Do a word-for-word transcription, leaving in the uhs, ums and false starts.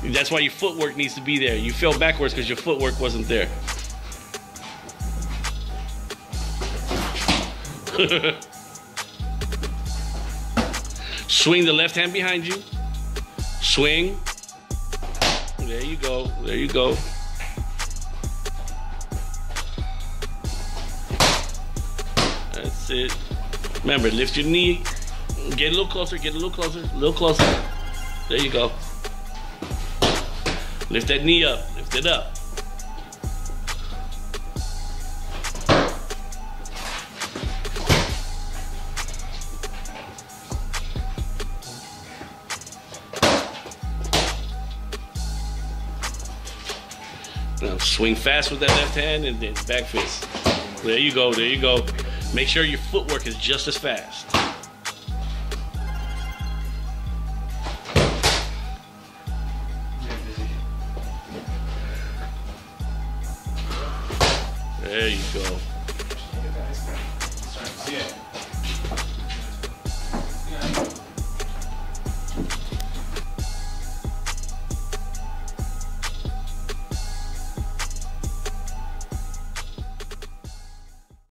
That's why your footwork needs to be there. You fell backwards because your footwork wasn't there. Swing the left hand behind you. Swing. There you go. There you go. That's it. Remember, lift your knee. Get a little closer. Get a little closer. A little closer. There you go. Lift that knee up. Lift it up. Now swing fast with that left hand and then back fist. There you go, there you go. Make sure your footwork is just as fast. There you go.